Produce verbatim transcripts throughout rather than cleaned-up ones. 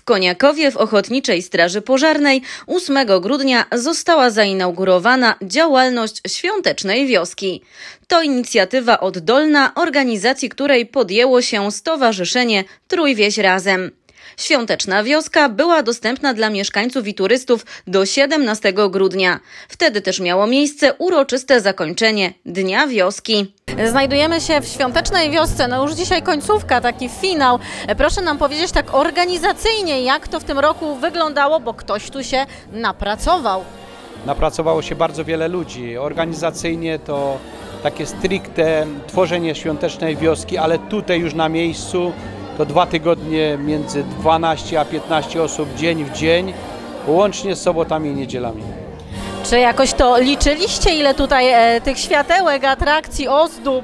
W Koniakowie w Ochotniczej Straży Pożarnej ósmego grudnia została zainaugurowana działalność Świątecznej Wioski. To inicjatywa oddolna, organizacji której podjęło się Stowarzyszenie Trójwieś Razem. Świąteczna Wioska była dostępna dla mieszkańców i turystów do siedemnastego grudnia. Wtedy też miało miejsce uroczyste zakończenie Dnia Wioski. Znajdujemy się w Świątecznej Wiosce, no już dzisiaj końcówka, taki finał. Proszę nam powiedzieć tak organizacyjnie, jak to w tym roku wyglądało, bo ktoś tu się napracował. Napracowało się bardzo wiele ludzi. Organizacyjnie to takie stricte tworzenie Świątecznej Wioski, ale tutaj już na miejscu to dwa tygodnie, między dwanaście a piętnaście osób dzień w dzień, łącznie z sobotami i niedzielami. Czy jakoś to liczyliście, ile tutaj e, tych światełek, atrakcji, ozdób?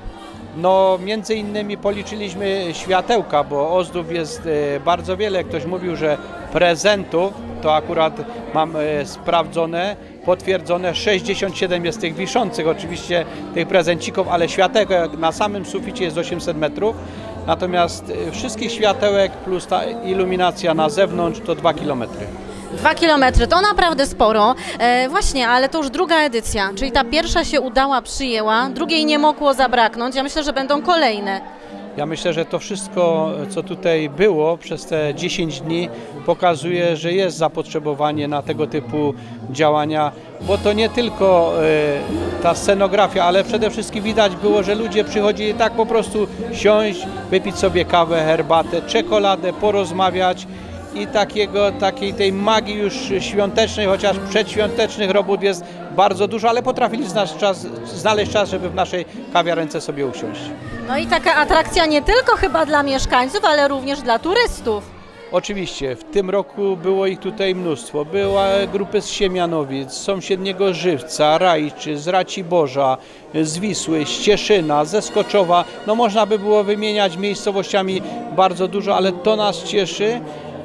No między innymi policzyliśmy światełka, bo ozdób jest e, bardzo wiele. Ktoś mówił, że prezentów, to akurat mam e, sprawdzone, potwierdzone, sześćdziesiąt siedem jest tych wiszących, oczywiście tych prezencików, ale światełek na samym suficie jest osiemset metrów. Natomiast wszystkich światełek plus ta iluminacja na zewnątrz to dwa kilometry. Dwa kilometry to naprawdę sporo. E, właśnie, ale to już druga edycja, czyli ta pierwsza się udała, przyjęła, drugiej nie mogło zabraknąć. Ja myślę, że będą kolejne. Ja myślę, że to wszystko, co tutaj było przez te dziesięć dni, pokazuje, że jest zapotrzebowanie na tego typu działania, bo to nie tylko y, ta scenografia, ale przede wszystkim widać było, że ludzie przychodzili tak po prostu siąść, wypić sobie kawę, herbatę, czekoladę, porozmawiać i takiego, takiej tej magii już świątecznej, chociaż przedświątecznych robót jest bardzo dużo, ale potrafili znaleźć czas, znaleźć czas, żeby w naszej kawiarence sobie usiąść. No i taka atrakcja nie tylko chyba dla mieszkańców, ale również dla turystów. Oczywiście, w tym roku było ich tutaj mnóstwo. Były grupy z Siemianowic, z sąsiedniego Żywca, Rajczy, z Raciborza, z Wisły, z Cieszyna, ze Skoczowa. No można by było wymieniać miejscowościami bardzo dużo, ale to nas cieszy,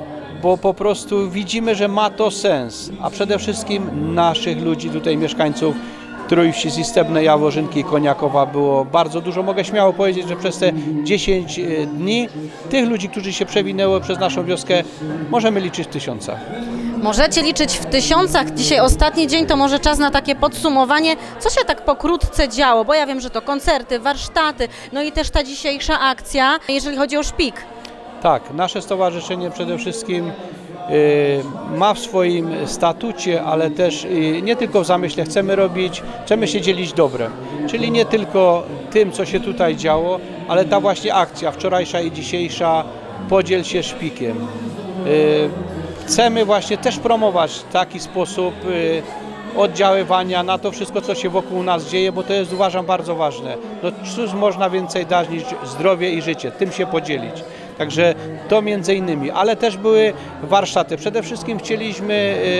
bo po prostu widzimy, że ma to sens, a przede wszystkim naszych ludzi, tutaj mieszkańców Trójwsi, z Istebnej, Jaworzynki i Koniakowa było bardzo dużo. Mogę śmiało powiedzieć, że przez te dziesięć dni tych ludzi, którzy się przewinęły przez naszą wioskę, możemy liczyć w tysiącach. Możecie liczyć w tysiącach. Dzisiaj ostatni dzień, to może czas na takie podsumowanie. Co się tak pokrótce działo? Bo ja wiem, że to koncerty, warsztaty, no i też ta dzisiejsza akcja, jeżeli chodzi o szpik. Tak, nasze stowarzyszenie przede wszystkim y, ma w swoim statucie, ale też y, nie tylko w zamyśle chcemy robić, chcemy się dzielić dobrem. Czyli nie tylko tym, co się tutaj działo, ale ta właśnie akcja wczorajsza i dzisiejsza, podziel się szpikiem. Y, chcemy właśnie też promować taki sposób y, oddziaływania na to wszystko, co się wokół nas dzieje, bo to jest, uważam, bardzo ważne. No cóż można więcej dać niż zdrowie i życie, tym się podzielić. Także to między innymi, ale też były warsztaty. Przede wszystkim chcieliśmy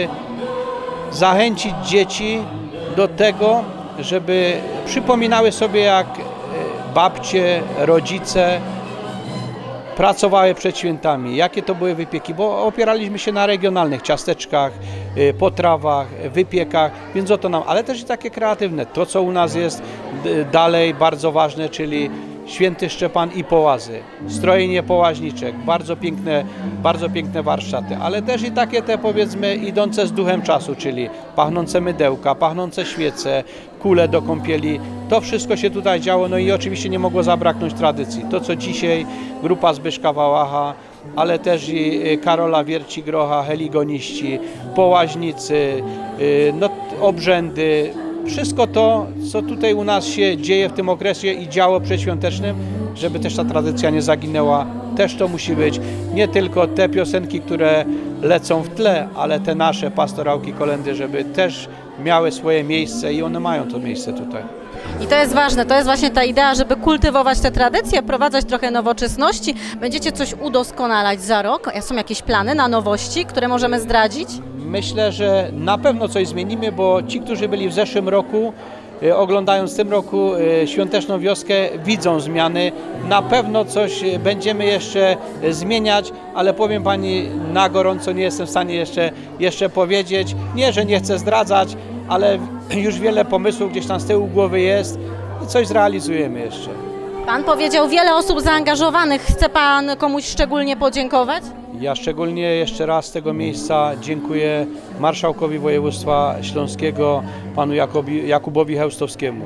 y, zachęcić dzieci do tego, żeby przypominały sobie, jak y, babcie, rodzice pracowały przed świętami, jakie to były wypieki, bo opieraliśmy się na regionalnych ciasteczkach, y, potrawach, wypiekach, więc o to nam, ale też i takie kreatywne, to co u nas jest y, dalej bardzo ważne, czyli Święty Szczepan i połazy, strojenie połaźniczek, bardzo piękne, bardzo piękne warsztaty, ale też i takie te, powiedzmy, idące z duchem czasu, czyli pachnące mydełka, pachnące świece, kule do kąpieli. To wszystko się tutaj działo, no i oczywiście nie mogło zabraknąć tradycji. To, co dzisiaj grupa Zbyszka Wałacha, ale też i Karola Wierci-Grocha, heligoniści, połaźnicy, no, obrzędy. Wszystko to, co tutaj u nas się dzieje w tym okresie i działo przedświątecznym, żeby też ta tradycja nie zaginęła, też to musi być. Nie tylko te piosenki, które lecą w tle, ale te nasze pastorałki, kolędy, żeby też miały swoje miejsce i one mają to miejsce tutaj. I to jest ważne, to jest właśnie ta idea, żeby kultywować te tradycje, wprowadzać trochę nowoczesności. Będziecie coś udoskonalać za rok? Są jakieś plany na nowości, które możemy zdradzić? Myślę, że na pewno coś zmienimy, bo ci, którzy byli w zeszłym roku, oglądając w tym roku Świąteczną Wioskę, widzą zmiany. Na pewno coś będziemy jeszcze zmieniać, ale powiem Pani na gorąco, nie jestem w stanie jeszcze, jeszcze powiedzieć. Nie, że nie chcę zdradzać, ale już wiele pomysłów gdzieś tam z tyłu głowy jest i coś zrealizujemy jeszcze. Pan powiedział wiele osób zaangażowanych. Chce Pan komuś szczególnie podziękować? Ja szczególnie jeszcze raz z tego miejsca dziękuję marszałkowi województwa śląskiego, panu Jakubowi, Jakubowi Chełstowskiemu.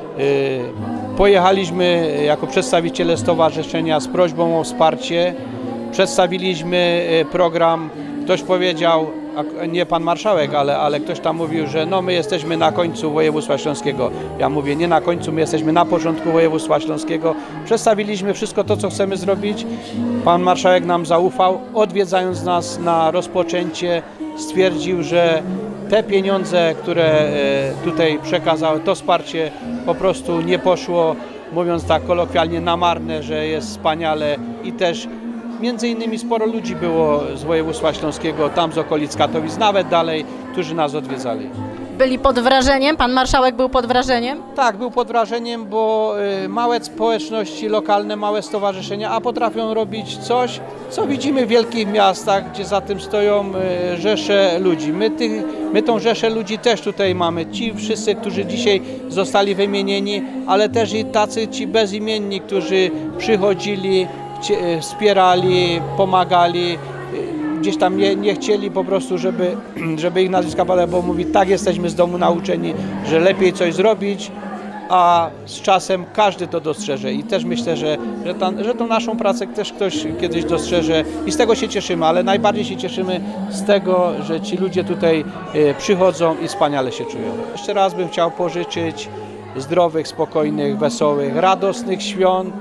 Pojechaliśmy jako przedstawiciele stowarzyszenia z prośbą o wsparcie. Przedstawiliśmy program. Ktoś powiedział, nie pan marszałek, ale, ale ktoś tam mówił, że no my jesteśmy na końcu województwa śląskiego. Ja mówię, nie na końcu, my jesteśmy na początku województwa śląskiego. Przedstawiliśmy wszystko to, co chcemy zrobić. Pan marszałek nam zaufał, odwiedzając nas na rozpoczęcie, stwierdził, że te pieniądze, które tutaj przekazał, to wsparcie po prostu nie poszło, mówiąc tak kolokwialnie, na marne, że jest wspaniale i też między innymi sporo ludzi było z województwa śląskiego, tam z okolic Katowic, nawet dalej, którzy nas odwiedzali. Byli pod wrażeniem? Pan marszałek był pod wrażeniem? Tak, był pod wrażeniem, bo małe społeczności lokalne, małe stowarzyszenia, a potrafią robić coś, co widzimy w wielkich miastach, gdzie za tym stoją rzesze ludzi. My, tych, my tą rzeszę ludzi też tutaj mamy. Ci wszyscy, którzy dzisiaj zostali wymienieni, ale też i tacy ci bezimienni, którzy przychodzili, wspierali, pomagali, gdzieś tam nie, nie chcieli po prostu, żeby, żeby ich nazwiska padały, bo mówi, tak jesteśmy z domu nauczeni, że lepiej coś zrobić, a z czasem każdy to dostrzeże i też myślę, że, że, ta, że tą naszą pracę też ktoś kiedyś dostrzeże i z tego się cieszymy, ale najbardziej się cieszymy z tego, że ci ludzie tutaj przychodzą i wspaniale się czują. Jeszcze raz bym chciał pożyczyć zdrowych, spokojnych, wesołych, radosnych świąt,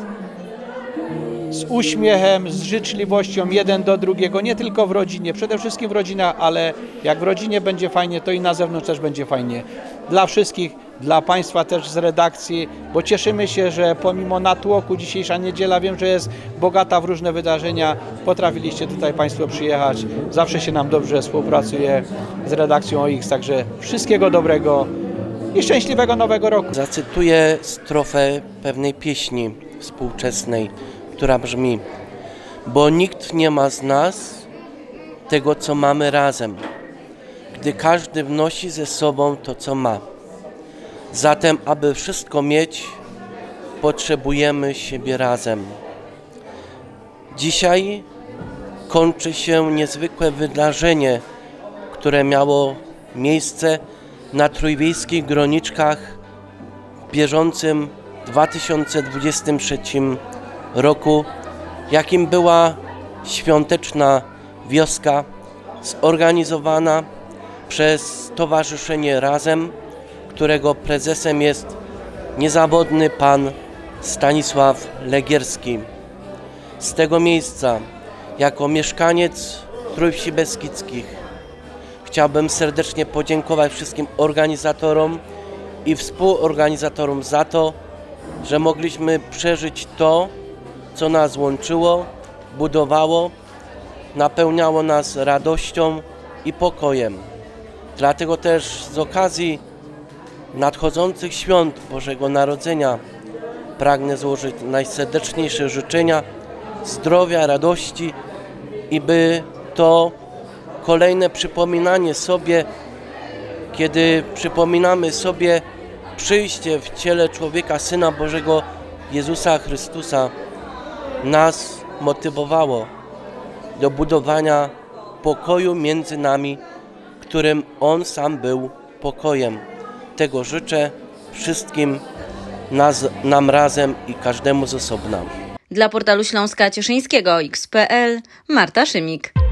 z uśmiechem, z życzliwością jeden do drugiego, nie tylko w rodzinie, przede wszystkim w rodzinach, ale jak w rodzinie będzie fajnie, to i na zewnątrz też będzie fajnie. Dla wszystkich, dla Państwa też z redakcji, bo cieszymy się, że pomimo natłoku dzisiejsza niedziela, wiem, że jest bogata w różne wydarzenia, potrafiliście tutaj Państwo przyjechać. Zawsze się nam dobrze współpracuje z redakcją O X, także wszystkiego dobrego i szczęśliwego nowego roku. Zacytuję strofę pewnej pieśni współczesnej, która brzmi: bo nikt nie ma z nas tego, co mamy razem, gdy każdy wnosi ze sobą to, co ma. Zatem, aby wszystko mieć, potrzebujemy siebie razem. Dzisiaj kończy się niezwykłe wydarzenie, które miało miejsce na Trójwiejskich Groniczkach w bieżącym dwa tysiące dwudziestym trzecim roku, jakim była świąteczna wioska zorganizowana przez Stowarzyszenie Razem, którego prezesem jest niezawodny pan Stanisław Legierski. Z tego miejsca, jako mieszkaniec Trójwsi Beskidzkich, chciałbym serdecznie podziękować wszystkim organizatorom i współorganizatorom za to, że mogliśmy przeżyć to, co nas łączyło, budowało, napełniało nas radością i pokojem. Dlatego też z okazji nadchodzących świąt Bożego Narodzenia pragnę złożyć najserdeczniejsze życzenia zdrowia, radości i by to kolejne przypominanie sobie, kiedy przypominamy sobie przyjście w ciele człowieka, Syna Bożego Jezusa Chrystusa, nas motywowało do budowania pokoju między nami, którym On sam był pokojem. Tego życzę wszystkim nas, nam razem i każdemu z osobna. Dla portalu Śląska Cieszyńskiego X kropka p l Marta Szymik.